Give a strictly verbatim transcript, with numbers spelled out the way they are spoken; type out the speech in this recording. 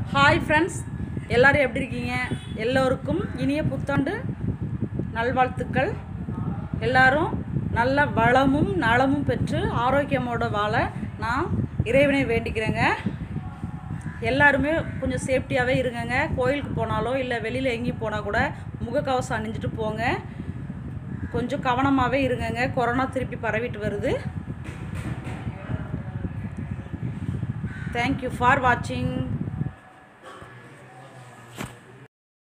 Hi friends, எல்லோரும் எப்படி இருக்கீங்க? எல்லோருக்கும் இனிய புத்தாண்டு நல்வாழ்த்துக்கள். எல்லாரும் நல்ல வளமும் நலமும் பெற்று ஆரோக்கியமோட வாழ நான் இறைவனை வேண்டிக்கிறேங்க. எல்லாருமே கொஞ்சம் சேஃப்டியாகவே இருங்கங்க. கோயிலுக்கு போனாலோ இல்லை வெளியில் எங்கேயும் போனால் கூட முகக்கவசம் அணிஞ்சிட்டு போங்க. கொஞ்சம் கவனமாகவே இருங்கங்க. கொரோனா திருப்பி பரவிட்டு வருது. தேங்க்யூ ஃபார் வாட்சிங்.